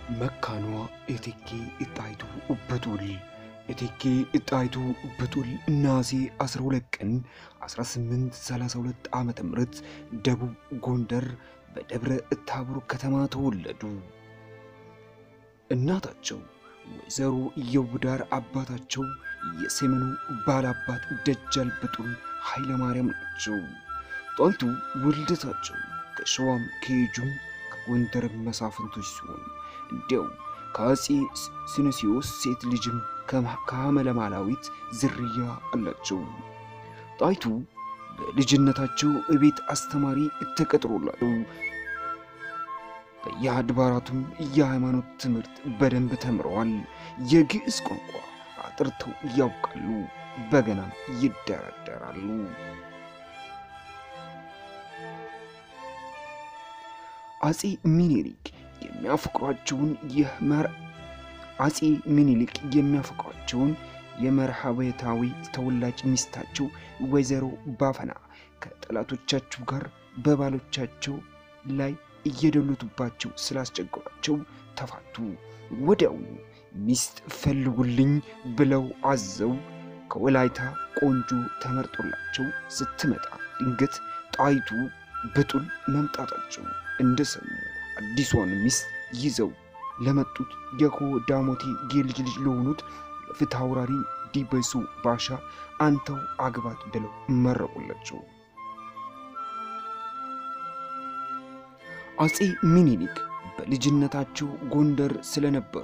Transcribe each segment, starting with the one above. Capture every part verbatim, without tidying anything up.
መካኗ እቴጌ ጣይቱ በጡል እቴጌ ጣይቱ በጡል ናሴ አስራ ሁለት ቀን አስራ ስምንት ሰላሳ ሁለት ዓመተ ምህረት ደቡብ ጎንደር በደብረ ታቦር ከተማ ተወለዱ። እናታቸው ወይዘሮ የውብዳር አባታቸው የሰሜኑ ባላባት ደጃል በጡል ኃይለ ማርያም ናቸው። ጣይቱ ውልደታቸው ከሸዋም ከየጁም ከጎንደር መሳፍንቶች ሲሆን እንዲያው ከአፄ ስንሲዮስ ሴት ልጅም ከሐመለማላዊት ዝርያ አላቸው። ጣይቱ በልጅነታቸው እቤት አስተማሪ ተቀጥሮላቸው በየአድባራቱም የሃይማኖት ትምህርት በደንብ ተምረዋል። የግዕዝ ቋንቋ አጥርተው ያውቃሉ፣ በገናም ይደረደራሉ። አፄ ሚኒሊክ የሚያፈቅሯቸውን የመር አፄ ሚኒሊክ የሚያፈቅሯቸውን የመርሐቤታዊ ተወላጅ ሚስታቸው ወይዘሮ ባፈና ከጠላቶቻቸው ጋር በባሎቻቸው ላይ እየደሉባቸው ስላስቸገሯቸው ተፋቱ። ወዲያው ሚስት ፈልጉልኝ ብለው አዘው ከወላይታ ቆንጆ ተመርጦላቸው ስትመጣ ድንገት ጣይቱ በጡል መምጣታቸው እንደሰሙ አዲሷን ሚስት ይዘው ለመጡት የኮ ዳሞቴ የልጅ ልጅ ለሆኑት ፍትሐውራሪ ዲበሱ ባሻ አንተው አግባት ብለው መረቁላቸው። አፄ ሚኒሊክ በልጅነታቸው ጎንደር ስለነበሩ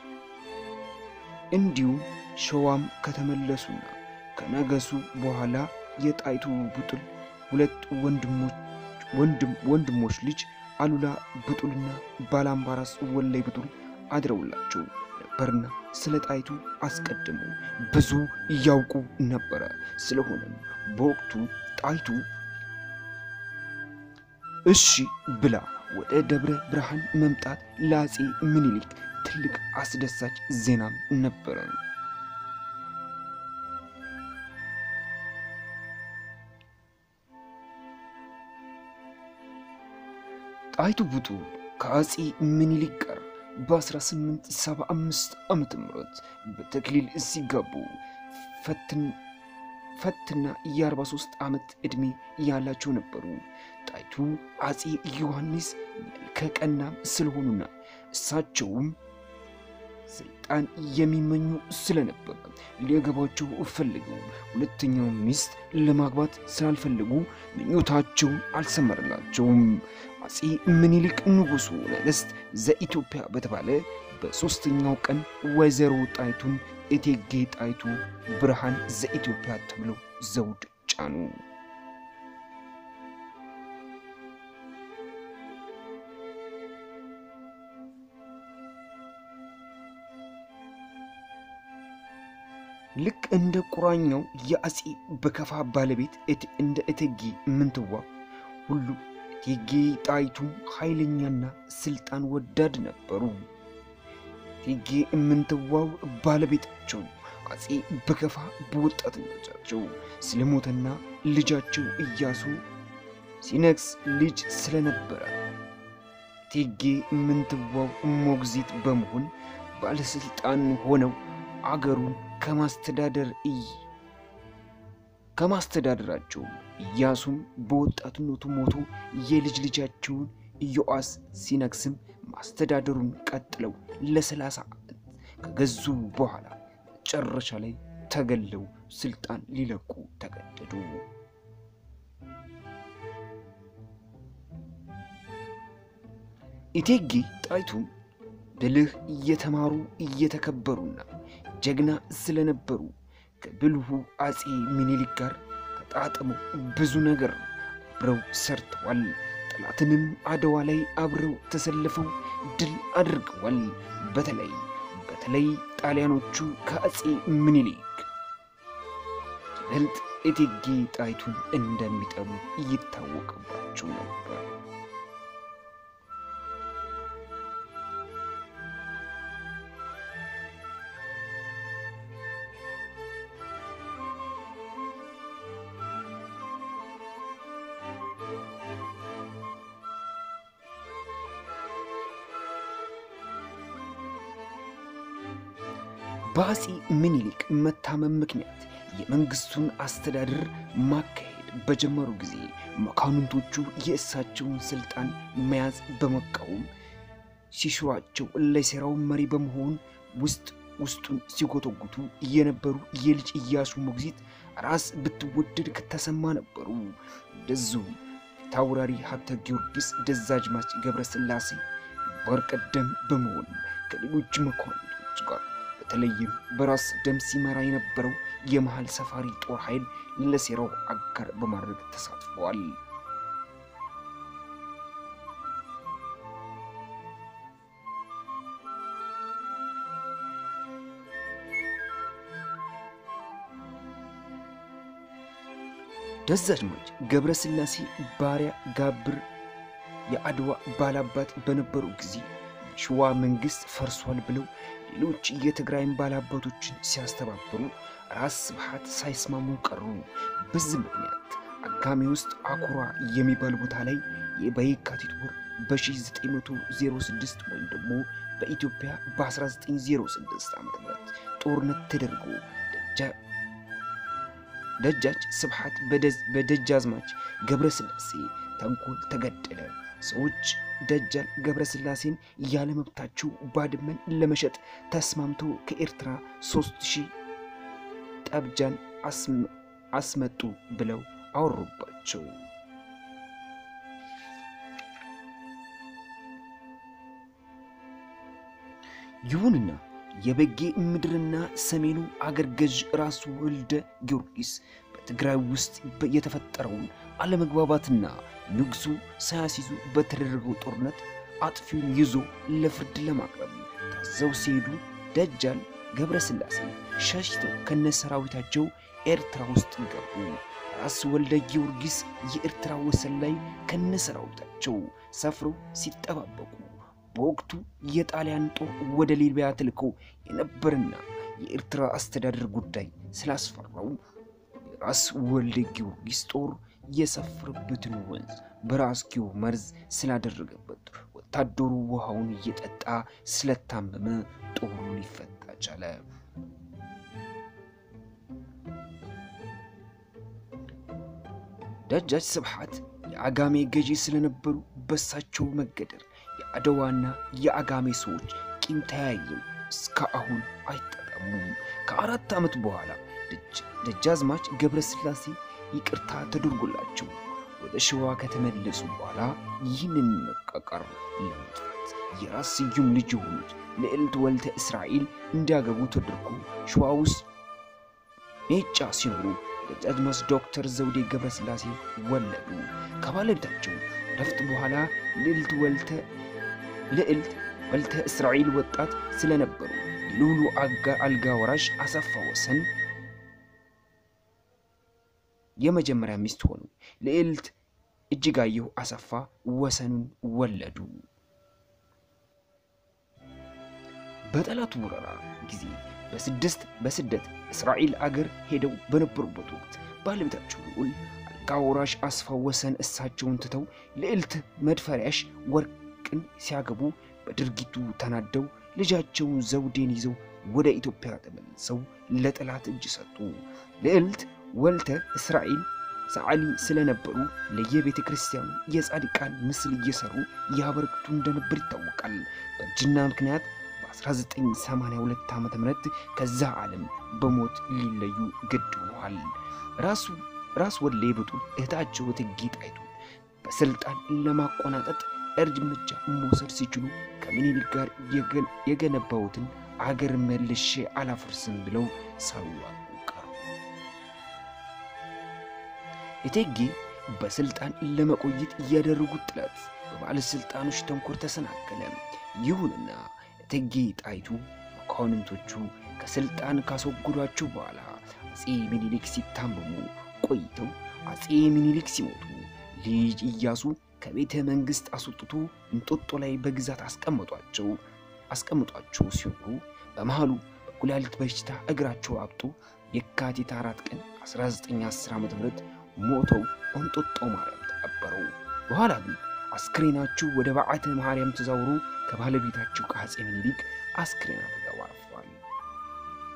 እንዲሁም ሸዋም ከተመለሱና ከነገሱ በኋላ የጣይቱ ብጡል ሁለት ወንድሞች ወንድም ወንድሞች ልጅ አሉላ ብጡልና ባላምባራስ ወላይ ብጡል አድረውላቸው ነበርና ስለ ጣይቱ አስቀድሞ ብዙ ያውቁ ነበር። ስለሆነም በወቅቱ ጣይቱ እሺ ብላ ወደ ደብረ ብርሃን መምጣት ለአፄ ሚኒሊክ ትልቅ አስደሳች ዜናም ነበር። ጣይቱ ብጡል ከአፄ ሚኒሊክ ጋር በ1875 ዓመተ ምህረት በተክሊል ሲጋቡ ፈትን ፈትና የ43 ዓመት ዕድሜ ያላቸው ነበሩ። ጣይቱ አፄ ዮሐንስ መልከቀና ስለሆኑና እሳቸውም ስልጣን የሚመኙ ስለነበር ሊያገባቸው ፈልገው ሁለተኛው ሚስት ለማግባት ስላልፈለጉ ምኞታቸው አልሰመረላቸውም። አፄ ሚኒሊክ ንጉሡ ነገሥት ዘኢትዮጵያ በተባለ በሶስተኛው ቀን ወይዘሮ ጣይቱን እቴጌ ጣይቱ ብርሃን ዘኢትዮጵያ ተብለው ዘውድ ጫኑ። ልክ እንደ ቁራኛው የአፄ በከፋ ባለቤት እንደ እቴጌ ምንትዋብ ሁሉ እቴጌ ጣይቱ ኃይለኛና ስልጣን ወዳድ ነበሩ። እቴጌ ምንትዋብ ባለቤታቸው አፄ በከፋ በወጣትነታቸው ስለሞተና ልጃቸው ኢያሱ ሲነግስ ልጅ ስለነበረ እቴጌ ምንትዋብ ሞግዚት በመሆን ባለስልጣን ሆነው አገሩን ከማስተዳደር እይ ከማስተዳደራቸው ኢያሱም በወጣትነቱ ሞቶ የልጅ ልጃቸውን ኢዮአስ ሲነግስም ማስተዳደሩን ቀጥለው ለሰላሳ ዓመት ከገዙ በኋላ መጨረሻ ላይ ተገለው ስልጣን ሊለቁ ተገደዱ። እቴጌ ጣይቱ ብልህ እየተማሩ እየተከበሩና ጀግና ስለነበሩ ከብልሁ አፄ ሚኒሊክ ጋር ተጣጥመው ብዙ ነገር አብረው ሰርተዋል። ጠላትንም አድዋ ላይ አብረው ተሰልፈው ድል አድርገዋል። በተለይ በተለይ ጣሊያኖቹ ከአፄ ሚኒሊክ ይበልጥ እቴጌ ጣይቱን እንደሚጠሉ ይታወቅባቸው ነበር። በአፄ ምኒልክ መታመም ምክንያት የመንግስቱን አስተዳደር ማካሄድ በጀመሩ ጊዜ መኳንንቶቹ የእሳቸውን ስልጣን መያዝ በመቃወም ሲሽሯቸው ለሴራው መሪ በመሆን ውስጥ ውስጡን ሲጎተጉቱ የነበሩ የልጅ ኢያሱ ሞግዚት ራስ ብትወደድ ከተሰማ ነበሩ። እንደዚሁ ታውራሪ ሀብተ ጊዮርጊስ ደጃዝማች ገብረስላሴ በርቀደም በመሆን ከሌሎች መኳንንቶች ጋር በተለይም በራስ ደም ሲመራ የነበረው የመሃል ሰፋሪ ጦር ኃይል ለሴራው አጋር በማድረግ ተሳትፈዋል። ደጃዝማች ገብረስላሴ ባሪያ ጋብር የአድዋ ባላባት በነበሩ ጊዜ ሸዋ መንግስት ፈርሷል ብለው ሌሎች የትግራይን ባላባቶችን ሲያስተባብሩ ራስ ስብሐት ሳይስማሙ ቀሩ። በዚህ ምክንያት አጋሜ ውስጥ አኩራ የሚባል ቦታ ላይ የበየካቲት ወር በ1906 ወይም ደግሞ በኢትዮጵያ በ1906 ዓመተ ምህረት ጦርነት ተደርጎ ደጃ ደጃች ስብሐት በደጃዝማች ገብረስላሴ ተንኮል ተገደለ። ሰዎች ደጃል ገብረስላሴን ያለ መብታቸው ባድመን ለመሸጥ ተስማምተው ከኤርትራ ሶስት ሺህ ጠብጃን አስመጡ ብለው አወሩባቸው። ይሁንና የበጌ ምድርና ሰሜኑ አገር ገዥ ራስ ወልደ ጊዮርጊስ በትግራይ ውስጥ የተፈጠረውን አለመግባባትና ንጉሱ ሳያሲዙ በተደረገው ጦርነት አጥፊውን ይዞ ለፍርድ ለማቅረብ ታዘው ሲሄዱ ደጃል ገብረስላሴ ሸሽተው ከነሰራዊታቸው ኤርትራ ውስጥ ገቡ። ራስ ወልደ ጊዮርጊስ የኤርትራ ወሰን ላይ ከነሰራዊታቸው ሰፍረው ሲጠባበቁ በወቅቱ የጣሊያን ጦር ወደ ሊቢያ ተልኮ የነበረና የኤርትራ አስተዳደር ጉዳይ ስላስፈራው ራስ ወልደ ጊዮርጊስ ጦር የሰፈረበትን ወንዝ በራስጌው መርዝ ስላደረገበት ወታደሩ ውሃውን እየጠጣ ስለታመመ ጦሩ ሊፈታ ቻለ። ደጃች ስብሐት የአጋሜ ገዢ ስለነበሩ በሳቸው መገደር የአድዋና የአጋሜ ሰዎች ቂም ተያይዘው እስካሁን አይጣጣሙም። ከአራት ዓመት በኋላ ደጃዝማች ገብረስላሴ ይቅርታ ተደርጎላቸው ወደ ሸዋ ከተመለሱ በኋላ ይህንን መቃቀር ለማጥፋት የራስ ስዩም ልጅ የሆኑት ልዕልት ወልተ እስራኤል እንዲያገቡ ተደርጎ ሸዋ ውስጥ ሜጫ ሲኖሩ ደጃዝማች ዶክተር ዘውዴ ገብረስላሴ ወለዱ። ከባለቤታቸው ረፍት በኋላ ልዕልት ወልተ ልዕልት ወልተ እስራኤል ወጣት ስለነበሩ ሉሉ አልጋ ወራሽ አሰፋ ወሰን የመጀመሪያ ሚስት ሆኑ። ልዕልት እጅጋየሁ አሰፋ ወሰኑን ወለዱ። በጠላቱ ወረራ ጊዜ በስድስት በስደት እስራኤል አገር ሄደው በነበሩበት ወቅት ባለቤታቸው ልዑል አልጋ ወራሽ አሰፋ ወሰን እሳቸውን ትተው ልዕልት መድፈሪያሽ ወርቅን ሲያገቡ በድርጊቱ ተናደው ልጃቸውን ዘውዴን ይዘው ወደ ኢትዮጵያ ተመልሰው ለጠላት እጅ ሰጡ። ልዕልት ወልተ እስራኤል ሰዓሊ ስለነበሩ ለየቤተ ክርስቲያኑ የጻድቃን ምስል እየሰሩ ያበረክቱ እንደነበር ይታወቃል። በእርጅና ምክንያት በ1982 ዓመተ ምህረት ከዛ ዓለም በሞት ሊለዩ ግድ ሆኗል። ራሱ ራስ ወልደ ብጡል እህታቸው እቴጌ ጣይቱ በስልጣን ለማቆናጠጥ እርምጃ መውሰድ ሲችሉ ከምኒልክ ጋር የገነባውትን አገር መልሼ አላፈርስም ብለው ሳይዋጉ ቀሩ። እቴጌ በስልጣን ለመቆየት ያደረጉት ጥረት በባለስልጣኖች ተንኮል ተሰናከለ። ይሁንና እቴጌ ጣይቱ መኳንንቶቹ ከስልጣን ካስወገዷቸው በኋላ አፄ ምኒልክ ሲታመሙ ቆይተው አፄ ምኒልክ ሲሞቱ ልጅ ኢያሱ ከቤተ መንግስት አስወጥቶ እንጦጦ ላይ በግዛት አስቀምጧቸው አስቀምጧቸው ሲሆኑ በመሃሉ በኩላሊት በሽታ እግራቸው አብጦ የካቲት አራት ቀን አስራ ዘጠኝ አስር ዓመተ ምህረት ሞተው እንጦጦ ማርያም ተቀበሩ። በኋላ ግን አስክሬናቸው ወደ በዓተ ማርያም ተዛውሮ ከባለቤታቸው ከአፄ ምኒልክ አስክሬና ተጋዋርፏል።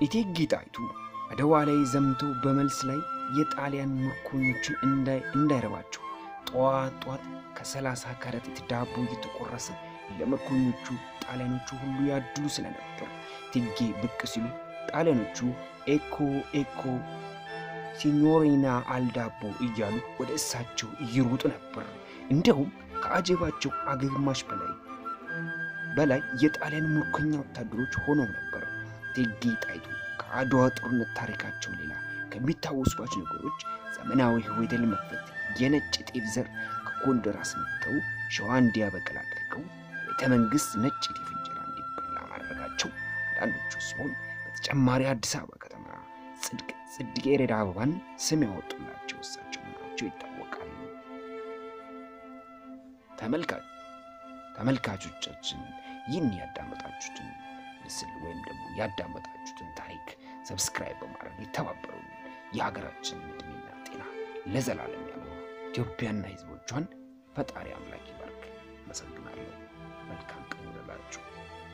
እቴጌ ጣይቱ አድዋ ላይ ዘምተው በመልስ ላይ የጣሊያን ምርኮኞችን እንዳይ እንዳይረባቸው ጧት ጧት ከሰላሳ ከረጢት ዳቦ እየተቆረሰ ለምርኮኞቹ ጣሊያኖቹ ሁሉ ያድሉ ስለነበር እቴጌ ብቅ ሲሉ ጣሊያኖቹ ኤኮ ኤኮ ሲኞሪና አልዳቦ እያሉ ወደ እሳቸው ይሮጡ ነበር። እንደውም ከአጀባቸው አግማሽ በላይ በላይ የጣሊያን ምርኮኛ ወታደሮች ሆነው ነበር። እቴጌ ጣይቱ ከአድዋ ጦርነት ታሪካቸው ሌላ ከሚታወሱባቸው ነገሮች ዘመናዊ ሆቴል መክፈት፣ የነጭ ጤፍ ዘር ከጎንደር አስመጥተው ሸዋ እንዲያበቅል አድርገው ቤተ መንግስት ነጭ ጤፍ እንጀራ እንዲበላ ማድረጋቸው አንዳንዶቹ ሲሆን በተጨማሪ አዲስ አበባ ከተማ ጽድቅ ጽጌረዳ አበባን ስም ያወጡላቸው እሳቸው መሆናቸው ይታወቃል። ተመልካች ተመልካቾቻችን ይህን ያዳመጣችሁትን ምስል ወይም ደግሞ ያዳመጣችሁትን ታሪክ ሰብስክራይብ በማድረግ ይተባበሩን። የሀገራችን እድሜና ጤና ለዘላለም ያለው ኢትዮጵያና ህዝቦቿን ፈጣሪ አምላክ ይባርክ። መሰግናለሁ። መልካም ቀን ይሁንላችሁ።